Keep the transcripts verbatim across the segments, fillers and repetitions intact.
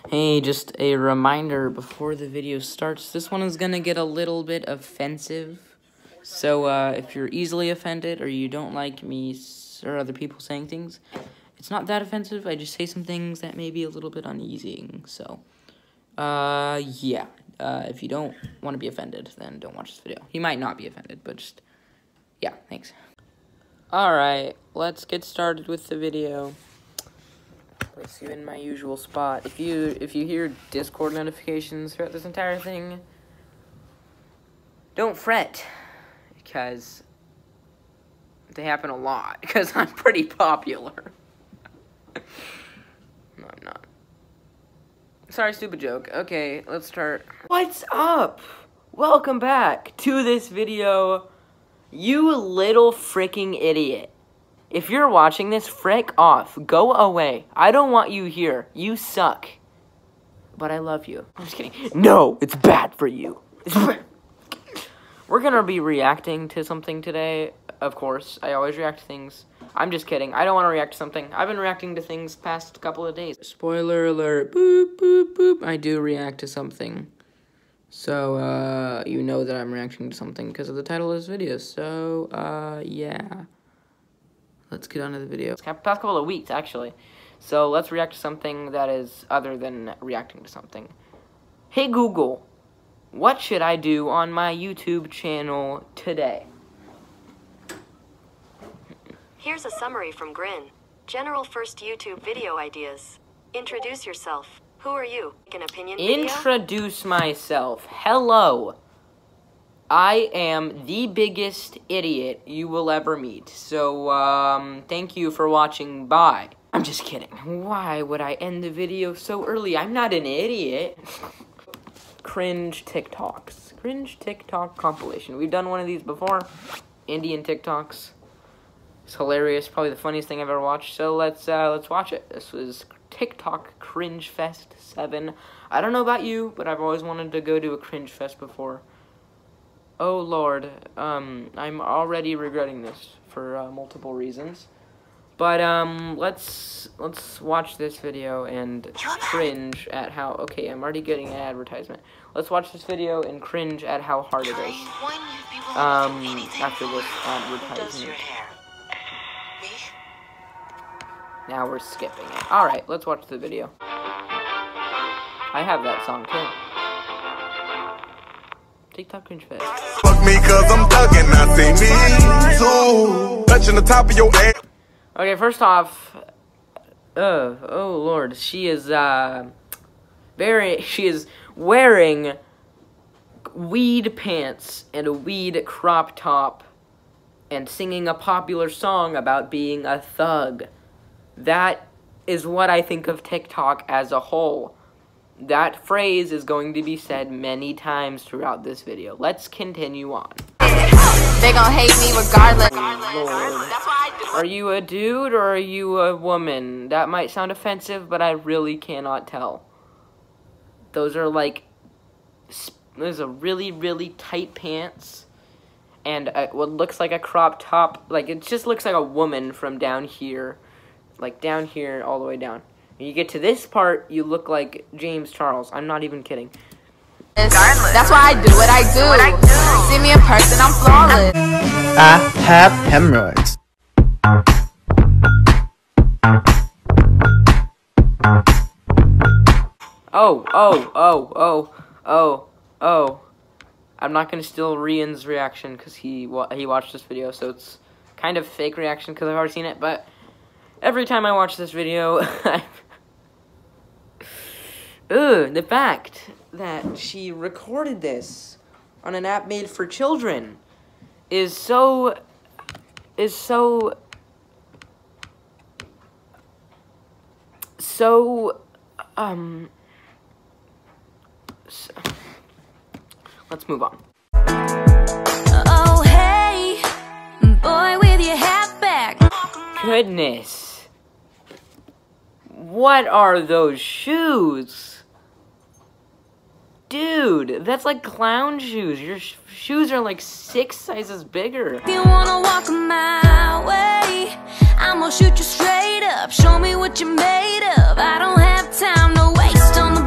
Hey, just a reminder before the video starts, this one is gonna get a little bit offensive. So, uh, if you're easily offended or you don't like me or other people saying things, it's not that offensive. I just say some things that may be a little bit uneasy. So, uh, yeah. Uh, if you don't want to be offended, then don't watch this video. You might not be offended, but just, yeah, thanks. Alright, let's get started with the video. Place you in my usual spot. If you if you hear Discord notifications throughout this entire thing, don't fret, because they happen a lot, because I'm pretty popular. No, I'm not. Sorry, stupid joke. Okay, let's start. What's up? Welcome back to this video, you little freaking idiot. If you're watching this, frick off. Go away. I don't want you here. You suck. But I love you. I'm just kidding. No, it's bad for you. It's bad. We're gonna be reacting to something today. Of course, I always react to things. I'm just kidding. I don't want to react to something. I've been reacting to things past couple of days. Spoiler alert. Boop, boop, boop. I do react to something. So, uh, you know that I'm reacting to something because of the title of this video. So, uh, yeah. Let's get on to the video. It's past couple of weeks, actually. So, let's react to something that is other than reacting to something. Hey, Google, what should I do on my YouTube channel today? Here's a summary from Grin. General first YouTube video ideas. Introduce yourself. Who are you? An opinion video? Introduce myself. Hello. I am the biggest idiot you will ever meet. So, um, thank you for watching. Bye. I'm just kidding. Why would I end the video so early? I'm not an idiot. Cringe TikToks. Cringe TikTok compilation. We've done one of these before. Indian TikToks. It's hilarious. Probably the funniest thing I've ever watched. So let's, uh, let's watch it. This was TikTok Cringe Fest seven. I don't know about you, but I've always wanted to go to a Cringe Fest before. Oh Lord, um, I'm already regretting this for uh, multiple reasons. But um, let's let's watch this video and cringe at how. Okay, I'm already getting an advertisement. Let's watch this video and cringe at how hard it is. Um, after this advertisement. Now we're skipping it. All right, let's watch the video. I have that song too. TikTok Cringe Fest. Fuck me cause I'm thugging, I see me too. Touching the top of your ass. Okay, first off, uh, oh Lord, she is, uh, very, she is wearing weed pants and a weed crop top and singing a popular song about being a thug. That is what I think of TikTok as a whole. That phrase is going to be said many times throughout this video. Let's continue on. They gon' hate me regardless. Lord. Are you a dude or are you a woman? That might sound offensive, but I really cannot tell. Those are like, those are really, really tight pants. And uh, what looks like a crop top, like it just looks like a woman from down here. Like down here all the way down. When you get to this part, you look like James Charles. I'm not even kidding. That's why I do what I do. What I do. See me in person, I'm flawless. I have hemorrhoids. Oh, oh, oh, oh, oh, oh. I'm not going to steal Rian's reaction because he, wa he watched this video, so it's kind of fake reaction because I've already seen it, but every time I watch this video, I... Ugh, the fact that she recorded this on an app made for children is so, is so, so, um, so, let's move on. Oh, hey, boy with your hat back. Goodness. What are those shoes? Dude, that's like clown shoes. Your sh shoes are like six sizes bigger. If you wanna walk my way, I'ma shoot you straight up. Show me what you're made of. I don't have time to waste on the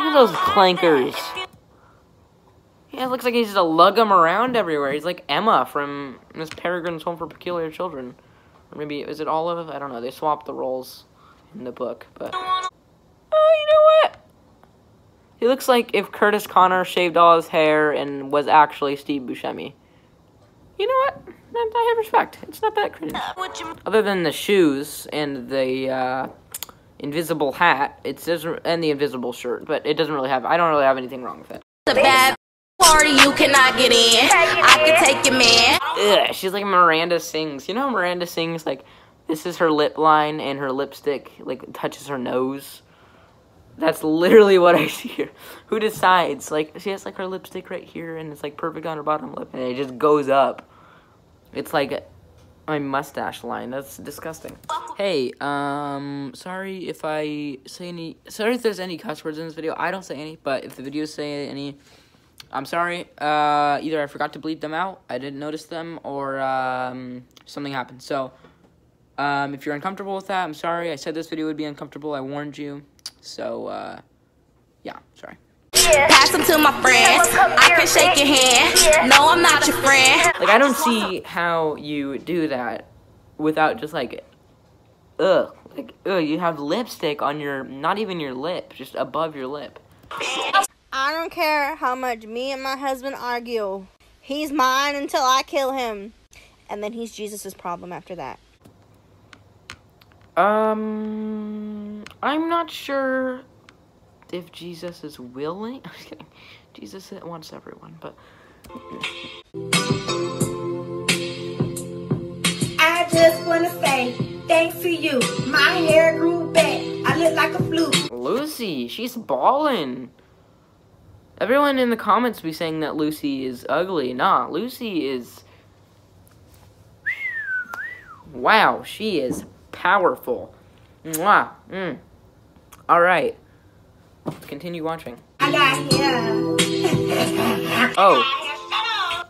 at those clankers. Yeah, it looks like he's just to lug them around everywhere. He's like Emma from Miss Peregrine's Home for Peculiar Children. Or maybe, is it Olive? I don't know. They swapped the roles in the book, but... Oh, you know what? He looks like if Curtis Connor shaved all his hair and was actually Steve Buscemi. You know what? I have respect. It's not that cringe. Other than the shoes and the uh, invisible hat, it says, and the invisible shirt, but it doesn't really have. I don't really have anything wrong with it. The bad party you cannot get in. I can take your man. Ugh, she's like Miranda Sings. You know how Miranda Sings, like, this is her lip line and her lipstick, like, touches her nose? That's literally what I see here. Who decides? Like, she has, like, her lipstick right here, and it's, like, perfect on her bottom lip, and it just goes up. It's like my mustache line. That's disgusting. Hey, um, sorry if I say any, sorry if there's any cuss words in this video. I don't say any, but if the videos say any, I'm sorry. Uh, either I forgot to bleep them out, I didn't notice them, or, um, something happened. So, um, if you're uncomfortable with that, I'm sorry. I said this video would be uncomfortable. I warned you. So, uh, yeah, sorry. Pass them to my friends. I can shake your hand. No, I'm not your friend. Like, I don't see how you do that without just, like, ugh. Like, ugh, you have lipstick on your, not even your lip, just above your lip. I don't care how much me and my husband argue. He's mine until I kill him. And then he's Jesus' problem after that. Um, I'm not sure if Jesus is willing. I'm just kidding. Jesus wants everyone, but... I just want to say, thanks to you, my hair grew back. I look like a flute. Lucy, she's ballin'. Everyone in the comments be saying that Lucy is ugly. Nah, Lucy is... Wow, she is powerful. Mwah. Mm. Alright. Continue watching. I got hair. Oh.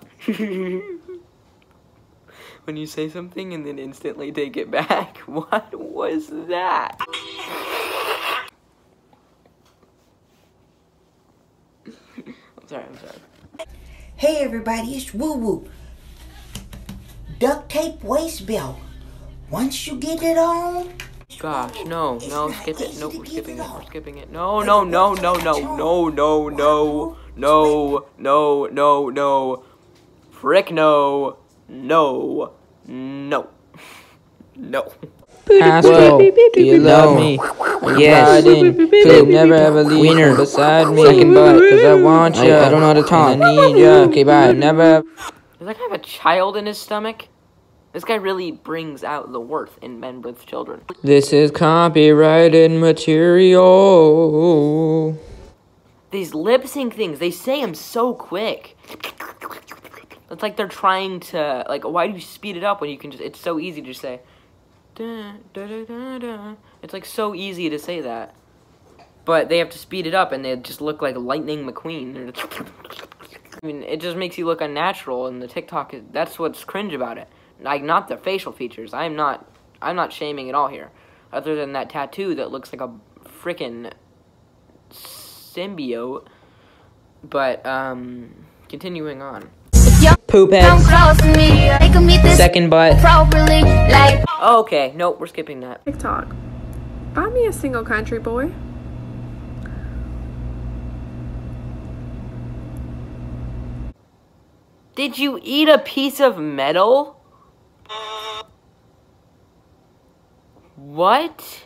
When you say something and then instantly take it back. What was that? I'm sorry, I'm sorry. Hey everybody, it's Woo Woo. Duct tape waist belt. Once you get it on... Gosh, no, no, skip it. Nope, we're skipping it. We're skipping it. No, no, no, no, no, no, no, no, no, no, no, no. Frick no. No. No. No. Asshole, do you love me? Yes. You'll never ever leave Wiener beside me. Second butt, cause I want you. I, I don't know how to talk. I need you. Okay, bye. Never. Does that guy have a child in his stomach? This guy really brings out the worth in men with children. This is copyrighted material. These lip sync things, they say them so quick. It's like they're trying to, like, why do you speed it up when you can just, it's so easy to say. Da, da, da, da, da. It's like so easy to say that. But they have to speed it up and they just look like Lightning McQueen. I mean, it just makes you look unnatural, and the TikTok, is, that's what's cringe about it. Like, not the facial features. I'm not, I'm not shaming at all here. Other than that tattoo that looks like a frickin' symbiote. But, um, continuing on. Poop heads. Second butt. Oh, okay, nope, we're skipping that. TikTok. Buy me a single country boy. Did you eat a piece of metal? What?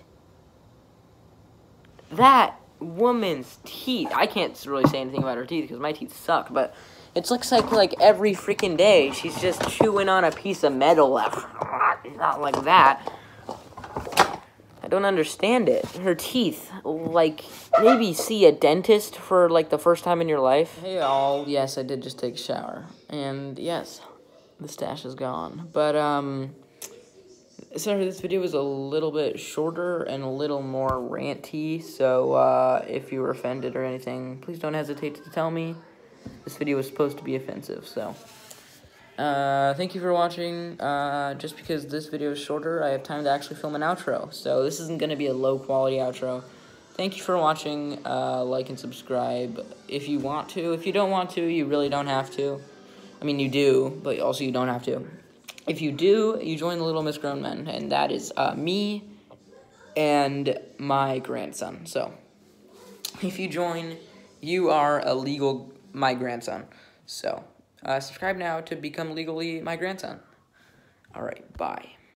That woman's teeth. I can't really say anything about her teeth because my teeth suck, but it looks like like every freaking day she's just chewing on a piece of metal. Not like that. I don't understand it. Her teeth, like, maybe see a dentist for, like, the first time in your life. Hey, all. Yes, I did just take a shower. And, yes, the stash is gone. But, um, sorry, this video was a little bit shorter and a little more ranty. So, uh, if you were offended or anything, please don't hesitate to tell me. This video was supposed to be offensive, so... Uh, thank you for watching. Uh, just because this video is shorter, I have time to actually film an outro. So this isn't going to be a low quality outro. thank you for watching. Uh, like and subscribe if you want to. If you don't want to, you really don't have to. I mean, you do, but also you don't have to. If you do, you join the Little Miss Grown Men, and that is uh, me and my grandson. So, if you join, you are a legal my grandson. So, uh, subscribe now to become legally my grandson. All right, bye.